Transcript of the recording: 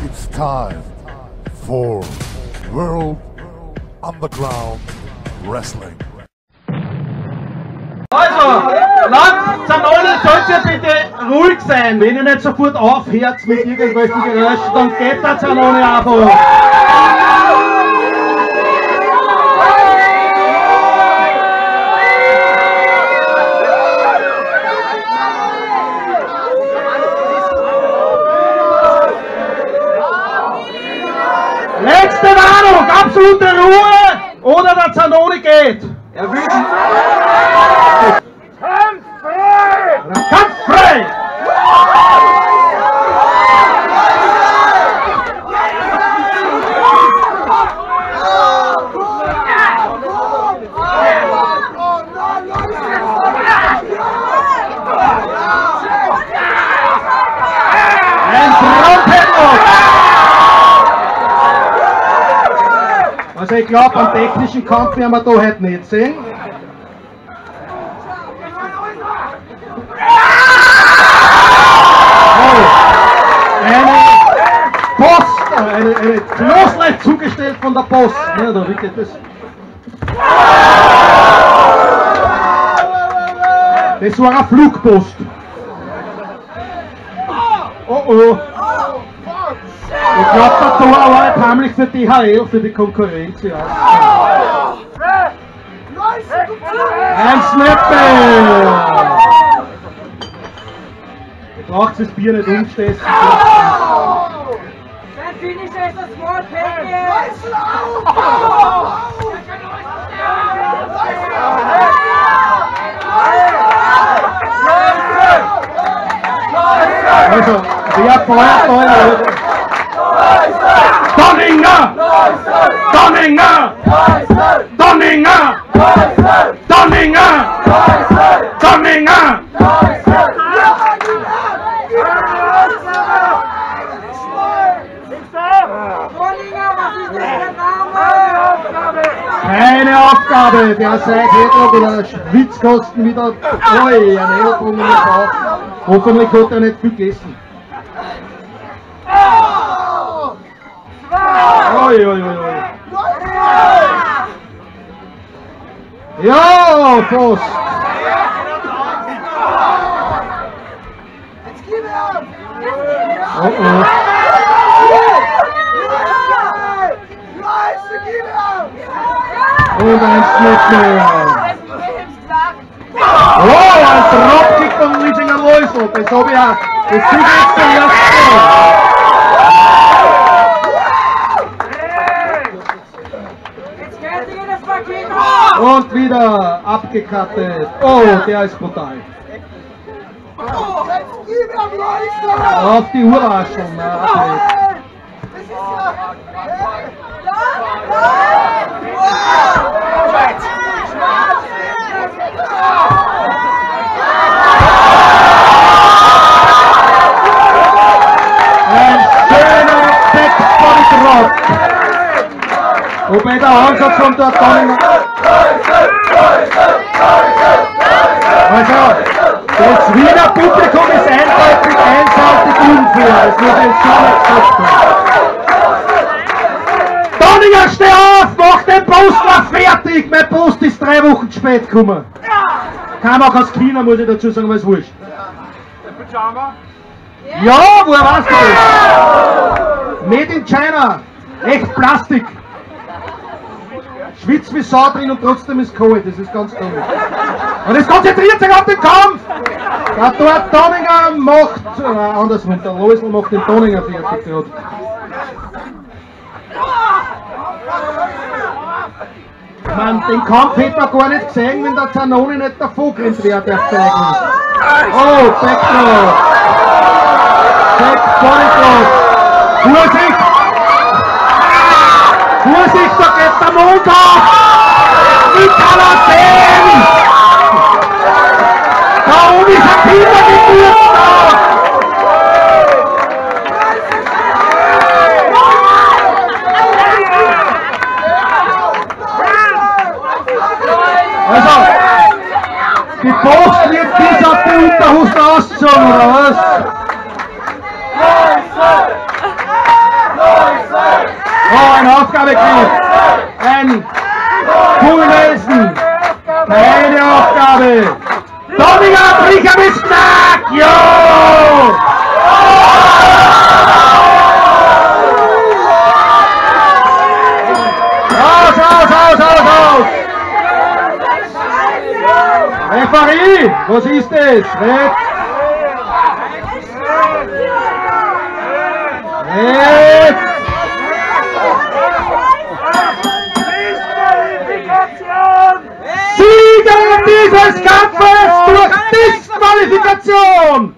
It's time for World Underground Wrestling. Also, laut Zanoni sollt ihr bitte ruhig sein. Wenn ihr nicht sofort aufhört mit irgendwelchen Geräuschen, dann geht der Zanoni einfach. Letzte Warnung, absolute Ruhe oder der Zanoni geht. Er will Kampffrei! Ein Trompeter! Also ich glaube, am technischen Kampf werden wir da heute nicht sehen. Eine Kloßlein zugestellt von der Post. Ja, da geht das. Das war eine Flugpost. Oh oh. Ich glaube, der Tor war ein heimlich für DHL, für die Konkurrenz. Ja. Ein Snapper! Du brauchst das Bier nicht umstehen. Finish is a small package. Also, wer feuert da? Donninger! Donninger! Donninger! Donninger! Donninger! Keine Aufgabe, der seid hier wieder Schwitzkosten wieder. Oi, ein Ellbogen im Bauch. Hoffentlich hat er nicht viel gegessen. Oi, oi, oi, oi. Ja, Post. Oh oh. Und ein Schnitzel. Oh, ein Dropkick von Liesinger Läusel. Das habe ich auch. Das sieht jetzt der erste. Und wieder abgekattet. Oh, der ist brutal. Auf die Urarschung. Ein schöner Backbody-Drop. Wobei der Ansatz von der Donninger. Also, das Wiener Publikum ist eindeutig einseitig unfair. Das muss ich jetzt schon nicht sagen. Donninger, steh auf! Mach den Poster fertig! Mein Post ist 3 Wochen spät gekommen. Kam auch aus China, muss ich dazu sagen, aber ist wurscht. Ja, woher weißt du das? Made in China. Echt Plastik. Schwitzt wie Sau drin und trotzdem ist kalt, das ist ganz dumm. Und es konzentriert sich auf den Kampf! Der dort Donninger macht, andersrum, der Läusel macht den Donninger fertig gerade. Man, den Kampf hätte man gar nicht gesehen, wenn der Zanoni nicht davon gerannt wäre, der Zeigen. Oh, Backdrop! Backbody-Drop! Vorsicht! Vorsicht, da geht der Mond auf! Wie kann er sehen? Da oben ist ein Kindergeburt! Also, die Post wird bis auf die Unterhose ausgezogen, oder was? Aufgabe kriegt. Ein Cool Nelson. Keine Aufgabe. Dominger, Bricher bis Knack. Jo! Aus! Referee, was ist das? Red! Sieger dieses Kampfes durch Disqualifikation!